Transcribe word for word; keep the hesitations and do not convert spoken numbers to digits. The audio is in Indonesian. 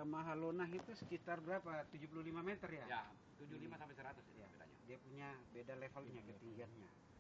Mahalonah itu sekitar berapa? tujuh puluh lima meter ya? Ya, tujuh puluh lima sampai seratus ya bedanya. Dia punya beda levelnya, ketinggiannya.